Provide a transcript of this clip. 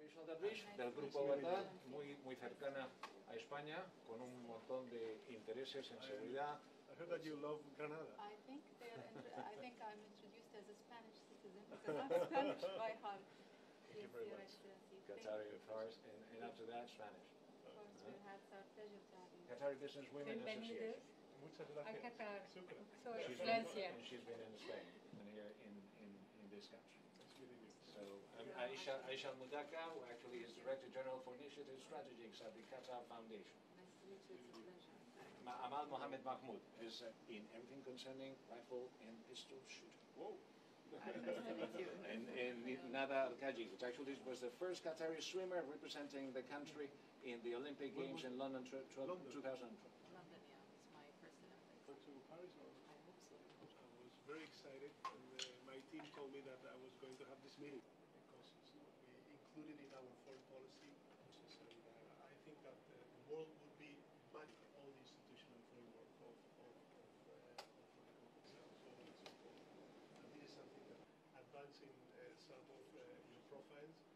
Foundation of the Bridge, del Grupo Batal, muy cercana a España, con un montón de intereses en seguridad. I heard that you love Granada. I think I'm introduced as a Spanish citizen because I'm Spanish by heart. Thank you very Your much. Excellency. Qatari first, and after that, Spanish. Of course, we had our pleasure to have you. Qatari Business Women Bienvenidos Association. Muchas a gracias. Qatar, Shukran. Su She's Excelencia. and she's been in Spain and here in this country. That's really good. So Aisha Mudaka, who actually is Director General for Initiative Strategies at the Qatar Foundation. Nice to meet you. It's a pleasure. Amal Mohammed Mahmoud is in everything concerning rifle and pistol shooting. Whoa. Nice to meet you. And Nada Al-Kaji, which actually was the first Qatari swimmer representing the country in the Olympic Games in London 2012. London, yeah, it's my first Olympics. Went to Paris or? I hope so. I was very excited, and my team told me that I was going to have this meeting because we included in our foreign policy. And I think that the world would be much all the institutional framework of the complex. So it's important. And this is something that advancing some of your profiles